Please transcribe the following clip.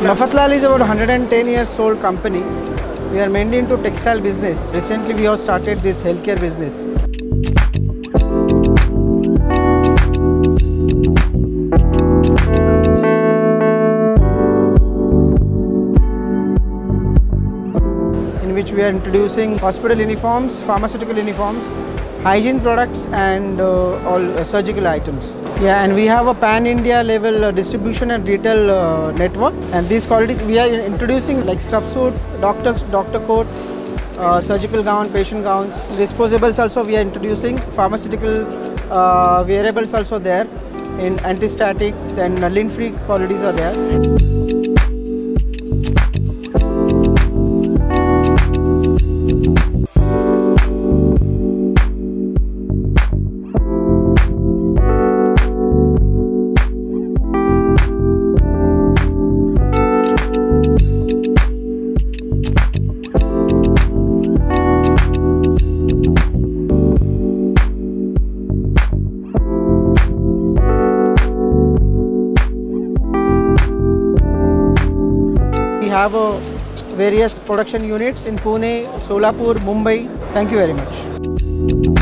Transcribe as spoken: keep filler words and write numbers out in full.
Mafatlal is about one hundred ten years old company. We are mainly into textile business. Recently we have started this healthcare business. In which we are introducing hospital uniforms, pharmaceutical uniforms, hygiene products and uh, all uh, surgical items. Yeah, and we have a pan-India level uh, distribution and retail uh, network. And these qualities we are introducing like scrub suit, doctor, doctor coat, uh, surgical gown, patient gowns. Disposables also we are introducing, pharmaceutical uh, wearables also there in anti-static, then uh, lint-free qualities are there. We have uh, various production units in Pune, Solapur, Mumbai. Thank you very much.